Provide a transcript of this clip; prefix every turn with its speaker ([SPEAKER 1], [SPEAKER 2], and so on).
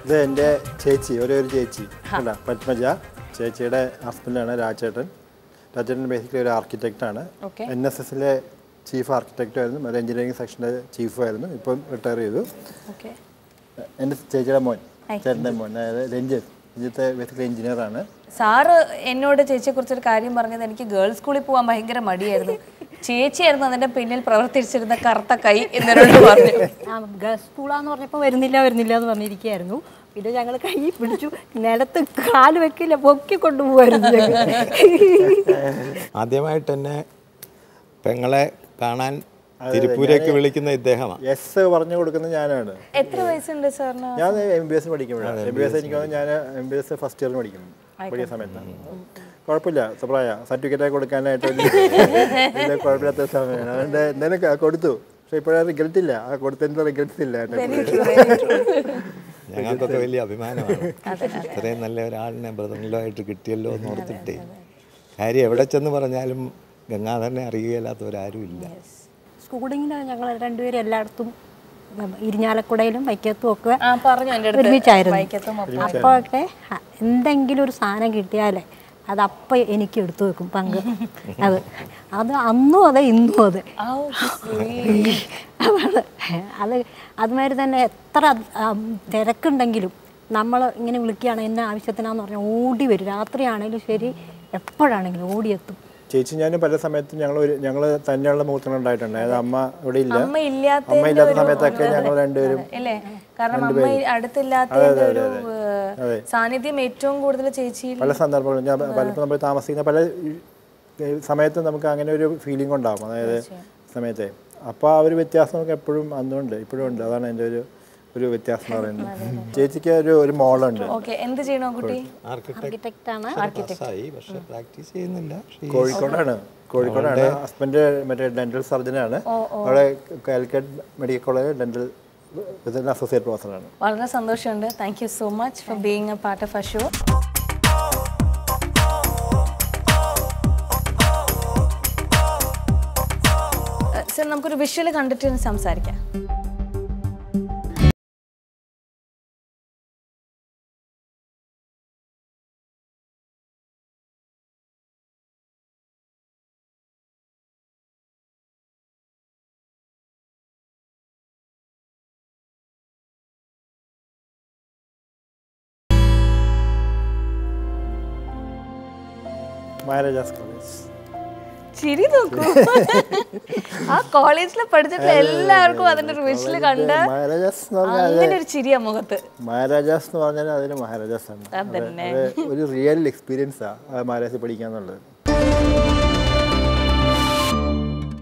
[SPEAKER 1] ഇത് എൻ്റെ ചേച്ചി, ഒരു ചേച്ചി അല്ല പത്മജ. ചേച്ചിയുടെ ഹസ്ബൻഡാണ് രാജേട്ടൻ. രാജേട്ടൻ ബേസിക്കലി ഒരു ആർക്കിടെക്റ്റാണ്. NSSലെ ചീഫ് ആർക്കിടെക്റ്റായിരുന്നു, ഒരു എഞ്ചിനീയറിംഗ് സെക്ഷൻ്റെ ചീഫായിരുന്നു. ഇപ്പം റിട്ടയർ ചെയ്തു. എൻ്റെ ചേച്ചിയുടെ മോൻ, ചേട്ടൻ്റെ മോൻ, അതായത് രഞ്ജിത്ത് ബേസിക്കലി എഞ്ചിനീയറാണ്.
[SPEAKER 2] സാറ് എന്നോട് ചേച്ചിയെ കുറിച്ചൊരു കാര്യം പറഞ്ഞത് എനിക്ക് ഗേൾസ് സ്കൂളിൽ പോകാൻ ഭയങ്കര മടിയായിരുന്നു. ചേച്ചിയായിരുന്നു അതിന്റെ പിന്നിൽ പ്രവർത്തിച്ചിരുന്ന കറുത്ത കൈ എന്നോട് പറഞ്ഞു.
[SPEAKER 3] ഗേൾസ് സ്കൂളാന്ന് പറഞ്ഞപ്പോൾ വരുന്നില്ല എന്ന് പറഞ്ഞിരിക്കുകയായിരുന്നു. പിന്നെ ഞങ്ങൾ കൈ പിടിച്ചു, നിലത്ത് കാല് വെക്കില്ല, പൊക്കി കൊണ്ടുപോകായിരുന്നു.
[SPEAKER 4] ആദ്യമായിട്ട് തന്നെ പെങ്ങളെ കാണാൻ തിരുപ്പൂരേക്ക് വിളിക്കുന്ന ഇദ്ദേഹമാണ്.
[SPEAKER 1] യെസ് പറഞ്ഞു കൊടുക്കുന്നത് ഞാനാണ്.
[SPEAKER 2] എത്ര വയസ്സുണ്ട് സാറിന്?
[SPEAKER 1] ഞാൻ MBS പഠിക്കുമ്പോഴാണ്. MBS എനിക്ക് ഞാൻ MBS ഫസ്റ്റ് ഇയറിന് പഠിക്കുന്നു. പഠിക്കുന്ന സമയത്താണ്. കുഴപ്പമില്ല, സപ്രായ സർട്ടിഫിക്കറ്റ് കൊടുക്കാനായിട്ട് കുഴപ്പമില്ലാത്ത സമയമാണ്. അതുകൊണ്ട് എന്തായാലും കൊടുത്തു. പക്ഷെ ഇപ്പോഴും റിഗ്രറ്റ് ഇല്ല, ആ കൊടുത്തതിൻ്റെ റിഗ്രറ്റ്സ് ഇല്ല.
[SPEAKER 4] ഞങ്ങൾക്കൊക്കെ വലിയ അഭിമാനമാണ് ഇത്രയും നല്ല ഒരാളിനെ ബ്രദറിലായിട്ട് കിട്ടിയല്ലോ എന്ന് ഓർത്തിട്ടേ. കാര്യം എവിടെ ചെന്ന് പറഞ്ഞാലും ഗംഗാധരനെ അറിയുകയില്ലാത്തവരാരും ഇല്ല.
[SPEAKER 3] സ്കൂളിങ്ങിന് ഞങ്ങൾ രണ്ടുപേരും എല്ലായിടത്തും ഇരിഞ്ഞാലക്കുടയിലും വൈക്കത്തും ഒക്കെ
[SPEAKER 2] പറഞ്ഞു
[SPEAKER 3] ഒരുമിച്ചായിരുന്നു. അപ്പോഴൊക്കെ എന്തെങ്കിലും ഒരു സാധനം കിട്ടിയാലേ അതപ്പം എനിക്ക് എടുത്തു വെക്കും പങ്ക്. അത് അന്നും അതെ ഇന്നും അതെ. അത് അതുമാതിരി തന്നെ എത്ര തിരക്കുണ്ടെങ്കിലും നമ്മൾ ഇങ്ങനെ വിളിക്കുകയാണ് എന്നെ ആവശ്യത്തിനാന്ന് പറഞ്ഞാൽ ഓടി വരും. രാത്രിയാണെങ്കിലും ശരി, എപ്പോഴാണെങ്കിലും ഓടിയെത്തും.
[SPEAKER 1] ചേച്ചി ഞാനും പല സമയത്തും ഞങ്ങൾ തന്നെയുള്ള മുഹൂർത്തങ്ങൾ ഉണ്ടായിട്ടുണ്ട്. അതായത് അമ്മ ഇവിടെ ഇല്ല,
[SPEAKER 2] അമ്മ ഇല്ലാത്ത
[SPEAKER 1] സമയത്തൊക്കെ ഞങ്ങൾ രണ്ടുപേരും.
[SPEAKER 2] കാരണം അമ്മ അടുത്തില്ലാത്തതിന്റെ ഒരു സാന്നിധ്യം ഏറ്റവും കൂടുതൽ ചേച്ചി.
[SPEAKER 1] പല സന്ദർഭങ്ങളും ഞാൻ പലപ്പോൾ നമ്മൾ താമസിക്കുന്ന പല സമയത്തും നമുക്ക് അങ്ങനെ ഒരു ഫീലിംഗ് ഉണ്ടാവും. അതായത് സമയത്തെ അപ്പോൾ ആ ഒരു വ്യത്യാസം നമുക്ക് എപ്പോഴും അന്നുണ്ട്, ഇപ്പോഴും ഉണ്ട്. അതാണ് എൻ്റെ ഒരു വ്യത്യാസം എന്ന് പറയുന്നത്. ചേച്ചിക്ക് ഒരു മോളുണ്ട്.
[SPEAKER 2] എന്ത് ചെയ്യണോ കുട്ടി?
[SPEAKER 3] ആർക്കിടെക്റ്റാണ്.
[SPEAKER 4] പക്ഷേ പ്രാക്ടീസ് ചെയ്യുന്നില്ല.
[SPEAKER 1] കോഴിക്കോടാണ്. ഹസ്ബൻഡ് മറ്റേ ഡെന്റൽ സർജനാണ്. അവിടെ Calicut medical college dental associate പ്രൊഫസറാണ്.
[SPEAKER 2] വളരെ സന്തോഷമുണ്ട്. Thank you so much for being a part of our show. Sir, നമുക്കൊരു വിഷ്വൽ കണ്ടിട്ട് സംസാരിക്കാം.
[SPEAKER 1] മഹാരാജാസ് കോളേജ്.
[SPEAKER 2] ചിരി നോക്കൂ. ആ കോളേജിൽ പഠിച്ചിട്ടുള്ള എല്ലാവർക്കും അതിന്റെ ഒരു വിഷ്വൽ കണ്ട് അങ്ങനെ ഒരു ചിരിയാ മുഖത്ത്.
[SPEAKER 1] മഹാരാജാസ് എന്ന് പറഞ്ഞാൽ അതിന് മഹാരാജാസ് ആണ്. ഒരു റിയൽ എക്സ്പീരിയൻസാ മഹാരാജാസ് പഠിക്കാന്നുള്ളത്.